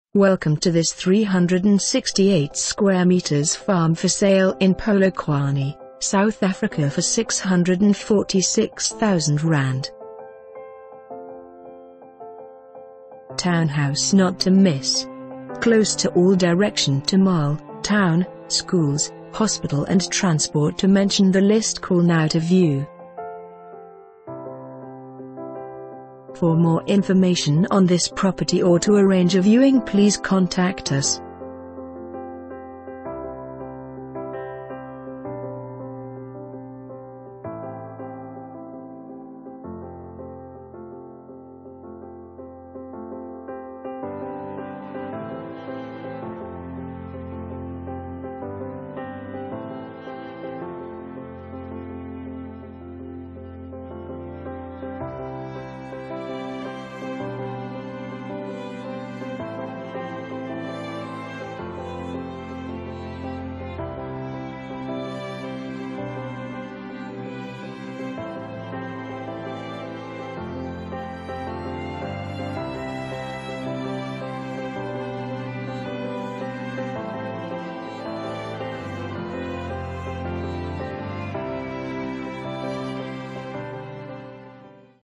Welcome to this 368 square meters farm for sale in Polokwane, South Africa for 646,000 rand. Townhouse not to miss. Close to all direction to mall, town, schools, hospital and transport. To mention the list, call now to view. For more information on this property or to arrange a viewing, please contact us.